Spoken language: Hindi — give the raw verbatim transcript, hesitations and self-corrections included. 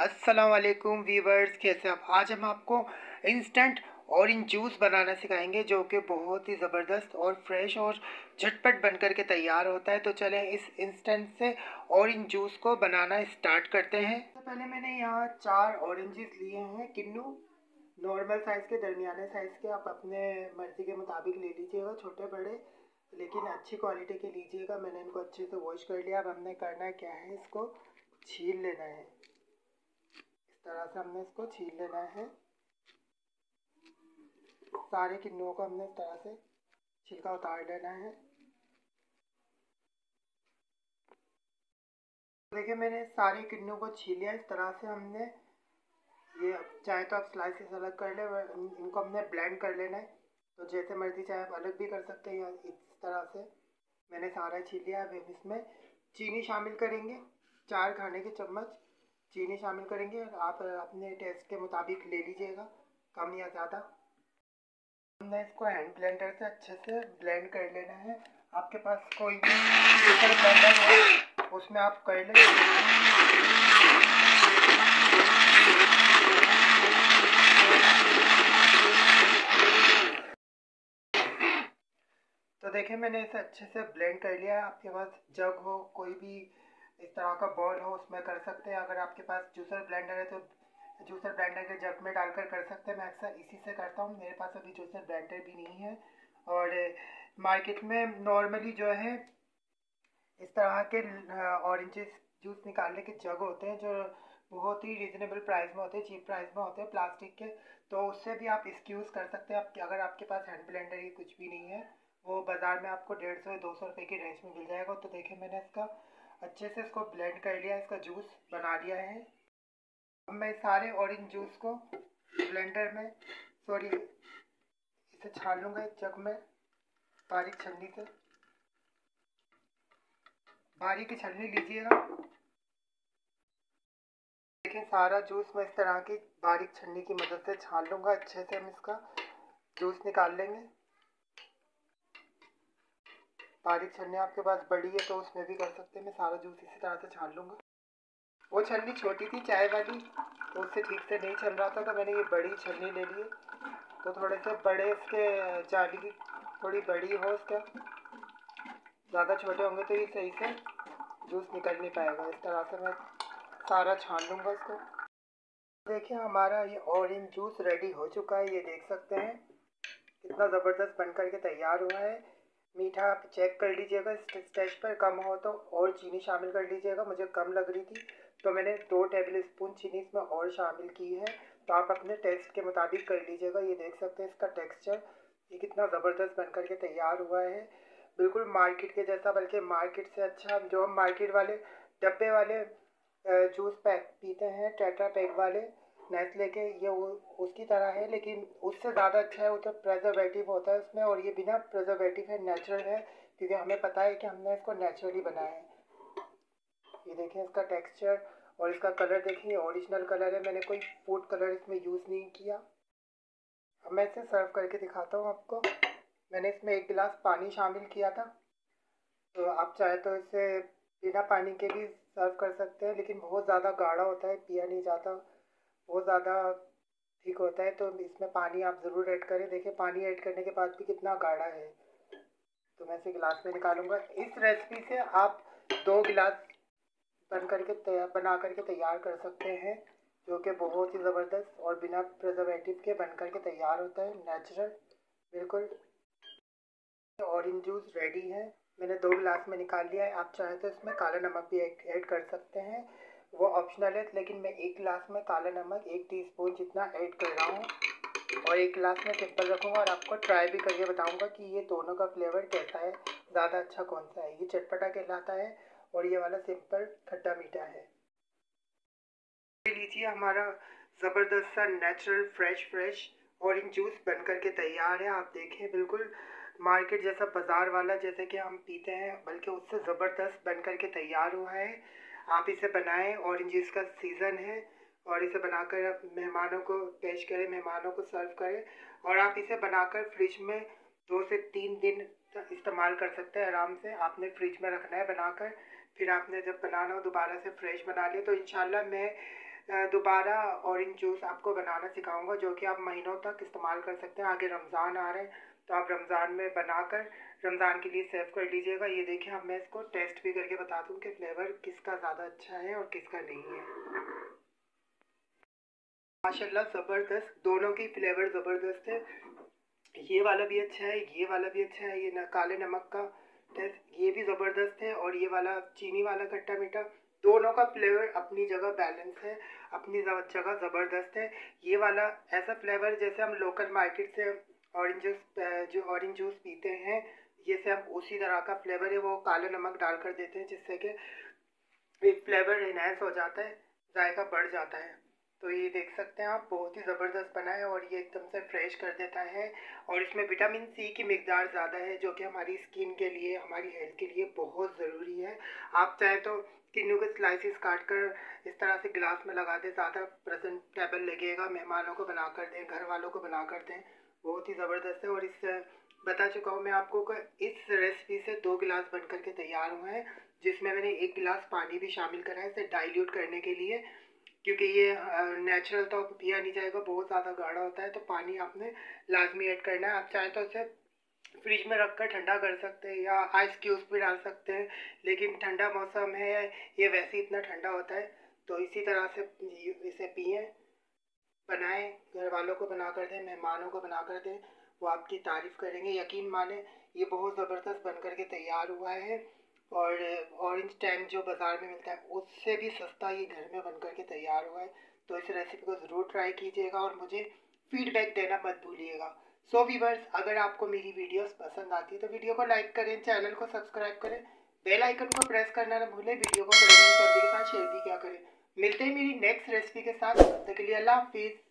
अस्सलाम वालेकुम वीवर्स, कैसे आप। आज हम आपको इंस्टेंट ऑरेंज जूस बनाना सिखाएंगे जो कि बहुत ही ज़बरदस्त और फ्रेश और झटपट बनकर के तैयार होता है। तो चलें इस इंस्टेंट से ऑरेंज जूस को बनाना स्टार्ट करते हैं। तो पहले मैंने यहाँ चार ऑरेंजेस लिए हैं किन्नू, नॉर्मल साइज़ के, दरमियाने साइज़ के। आप अपने मर्ज़ी के मुताबिक ले लीजिएगा, छोटे बड़े, लेकिन अच्छी क्वालिटी के लीजिएगा। मैंने इनको अच्छे से वॉश कर लिया। अब हमने करना क्या है, इसको छील लेना है। इस तरह से हमने इसको छील लेना है। सारे किन्नुओं को हमने इस तरह से छिलका उतार लेना है। देखिए मैंने सारे किन्नुओं को छील लिया। इस तरह से हमने ये, चाहे तो आप स्लाइसेस अलग कर ले, इनको हमने ब्लेंड कर लेना है। तो जैसे मर्जी चाहे आप अलग भी कर सकते हैं। इस तरह से मैंने सारा छील लिया। अब हम इसमें चीनी शामिल करेंगे, चार खाने के चम्मच चीनी शामिल करेंगे। आप अपने टेस्ट के मुताबिक ले लीजिएगा, कम या ज़्यादा। हमने इसको हैंड ब्लेंडर से अच्छे से ब्लेंड कर लेना है। आपके पास कोई भी सुपर ब्लेंडर हो उसमें आप कर लें। तो देखिए मैंने इसे अच्छे से ब्लेंड कर लिया है। आपके पास जग हो, कोई भी इस तरह का बॉल हो, उसमें कर सकते हैं। अगर आपके पास जूसर ब्लेंडर है तो जूसर ब्लेंडर के जग में डालकर कर सकते हैं। मैं अक्सर इसी से करता हूँ। मेरे पास अभी जूसर ब्लेंडर भी नहीं है। और मार्केट में नॉर्मली जो है इस तरह के ऑरेंजेस जूस निकालने के जग होते हैं जो बहुत ही रिजनेबल प्राइस में होते हैं, चीप प्राइस में होते हैं, प्लास्टिक के। तो उससे भी आप इसकी यूज़ कर सकते हैं। आप अगर आपके पास हैंड ब्लेंडर ही कुछ भी नहीं है, वो बाज़ार में आपको डेढ़ सौ दो सौ रुपये की रेंज में मिल जाएगा। तो देखिए मैंने इसका अच्छे से इसको ब्लेंड कर लिया, इसका जूस बना लिया है। अब मैं सारे ऑरेंज जूस को ब्लेंडर में, सॉरी इसे छान लूँगा एक जग में बारीक छन्नी से। बारीक छन्नी लीजिएगा। देखिए सारा जूस मैं इस तरह की बारीक छन्नी की मदद से छान लूँगा। अच्छे से हम इसका जूस निकाल लेंगे। बारीक छन्नी आपके पास बड़ी है तो उसमें भी कर सकते हैं। मैं सारा जूस इसी तरह से छान लूँगा। वो छन्नी छोटी थी चाय वाली, तो उससे ठीक से नहीं चल रहा था, तो मैंने ये बड़ी छन्नी ले ली। तो थोड़े से बड़े इसके जाली की थोड़ी बड़ी हो, इसका ज़्यादा छोटे होंगे तो ये सही से जूस निकल नहीं पाएगा। इस तरह से मैं सारा छान लूँगा इसको। देखिए हमारा ये ऑरेंज जूस रेडी हो चुका है। ये देख सकते हैं कितना ज़बरदस्त बन कर के तैयार हुआ है। मीठा आप चेक कर लीजिएगा, इस स्टेज पर कम हो तो और चीनी शामिल कर लीजिएगा। मुझे कम लग रही थी तो मैंने दो टेबल स्पून चीनी इसमें और शामिल की है। तो आप अपने टेस्ट के मुताबिक कर लीजिएगा। ये देख सकते हैं इसका टेक्सचर, ये कितना ज़बरदस्त बन कर के तैयार हुआ है, बिल्कुल मार्केट के जैसा, बल्कि मार्केट से अच्छा। जो हम मार्केट वाले डब्बे वाले जूस पैक पीते हैं, टेट्रा पैक वाले नेस्ले के, ये उसकी तरह है, लेकिन उससे ज़्यादा अच्छा है। वो तो प्रिजर्वेटिव होता है उसमें, और ये बिना प्रिजर्वेटिव है, नेचुरल है, क्योंकि हमें पता है कि हमने इसको नेचुरली बनाया है। ये देखें इसका टेक्सचर और इसका कलर देखिए, ओरिजिनल कलर है। मैंने कोई फूड कलर इसमें यूज़ नहीं किया। अब मैं इसे सर्व करके दिखाता हूँ आपको। मैंने इसमें एक गिलास पानी शामिल किया था। तो आप चाहे तो इसे बिना पानी के भी सर्व कर सकते हैं, लेकिन बहुत ज़्यादा गाढ़ा होता है, पिया नहीं जाता, बहुत ज़्यादा ठीक होता है। तो इसमें पानी आप ज़रूर ऐड करें। देखिए पानी ऐड करने के बाद भी कितना गाढ़ा है। तो मैं इसे गिलास में निकालूंगा। इस रेसिपी से आप दो गिलास बन करके तैयार बना करके तैयार कर सकते हैं, जो कि बहुत ही ज़बरदस्त और बिना प्रिजर्वेटिव के बन करके तैयार होता है, नेचुरल बिल्कुल। ऑरेंज जूस रेडी है। मैंने दो गिलास में निकाल लिया है। आप चाहे तो इसमें काला नमक भी ऐड कर सकते हैं, वो ऑप्शनल है, लेकिन मैं एक गिलास में काला नमक एक टीस्पून जितना ऐड कर रहा हूँ और एक गिलास में सिंपल रखूँगा। और आपको ट्राई भी करके बताऊँगा कि ये दोनों का फ्लेवर कैसा है, ज़्यादा अच्छा कौन सा है। ये चटपटा कहलाता है और ये वाला सिंपल खट्टा मीठा है। लीजिए हमारा ज़बरदस्त सा natural fresh fresh orange juice बन करके तैयार है। आप देखें बिल्कुल मार्केट जैसा, बाज़ार वाला जैसे कि हम पीते हैं, बल्कि उससे ज़बरदस्त बन करके तैयार हुआ है। आप इसे बनाएं, ऑरेंज जूस का सीज़न है, और इसे बनाकर मेहमानों को पेश करें, मेहमानों को सर्व करें। और आप इसे बनाकर फ्रिज में दो से तीन दिन इस्तेमाल कर सकते हैं आराम से। आपने फ्रिज में रखना है बनाकर, फिर आपने जब बनाना हो दोबारा से फ्रेश बना लिया। तो इंशाल्लाह मैं दोबारा ऑरेंज जूस आपको बनाना सिखाऊंगा, जो कि आप महीनों तक इस्तेमाल कर सकते हैं। आगे रमज़ान आ रहे हैं तो आप रमज़ान में बनाकर रमज़ान के लिए सेव कर लीजिएगा। ये देखिए, अब मैं इसको टेस्ट भी करके बता दूँ कि फ्लेवर किसका ज़्यादा अच्छा है और किसका नहीं है। माशाल्लाह ज़बरदस्त, दोनों की फ्लेवर ज़बरदस्त है। ये वाला भी अच्छा है, ये वाला भी अच्छा है। ये न काले नमक का टेस्ट ये भी ज़बरदस्त है, और ये वाला चीनी वाला खट्टा मीठा, दोनों का फ्लेवर अपनी जगह बैलेंस है, अपनी जगह ज़बरदस्त है। ये वाला ऐसा फ्लेवर जैसे हम लोकल मार्केट से ऑरेंज जूस जो ऑरेंज जूस पीते हैं, ये से हम उसी तरह का फ्लेवर है, वो काले नमक डाल कर देते हैं, जिससे कि एक फ्लेवर इनहेंस हो जाता है, जायका बढ़ जाता है। तो ये देख सकते हैं आप, बहुत ही ज़बरदस्त बना है, और ये एकदम से फ्रेश कर देता है। और इसमें विटामिन सी की मिकदार ज़्यादा है, जो कि हमारी स्किन के लिए, हमारी हेल्थ के लिए बहुत ज़रूरी है। आप चाहें तो किन्नू के स्लाइसिस काट कर इस तरह से गिलास में लगा दें, ज़्यादा प्रेजेंटेबल लगेगा। मेहमानों को बना कर दें, घर वालों को बना कर दें, बहुत ही ज़बरदस्त है। और इस बता चुका हूँ मैं आपको कि इस रेसिपी से दो गिलास बन करके तैयार हुए हैं, जिसमें मैंने एक गिलास पानी भी शामिल करा है इसे डाइल्यूट करने के लिए, क्योंकि ये नेचुरल तो पिया नहीं जाएगा, बहुत ज़्यादा गाढ़ा होता है। तो पानी आपने लाजमी ऐड करना है। आप चाहें तो इसे फ्रिज में रख कर ठंडा कर सकते हैं, या आइस क्यूब्स भी डाल सकते हैं, लेकिन ठंडा मौसम है, ये वैसे ही इतना ठंडा होता है। तो इसी तरह से इसे पिएँ, बनाएं, घर वालों को बना कर दें, मेहमानों को बना कर दें, वो आपकी तारीफ़ करेंगे। यकीन माने, ये बहुत ज़बरदस्त बन कर के तैयार हुआ है, और ऑरेंज टैंग जो बाज़ार में मिलता है उससे भी सस्ता ये घर में बन कर के तैयार हुआ है। तो इस रेसिपी को ज़रूर ट्राई कीजिएगा, और मुझे फीडबैक देना मत भूलिएगा। सो व्यूअर्स, अगर आपको मेरी वीडियोस पसंद आती है तो वीडियो को लाइक करें, चैनल को सब्सक्राइब करें, बेल आइकन को प्रेस करना न भूलें, वीडियो को फ्रेंड्स और फैमिली के साथ शेयर भी क्या करें। मिलते हैं मेरी नेक्स्ट रेसिपी के साथ, तब तक के लिए अल्लाह हाफिज़।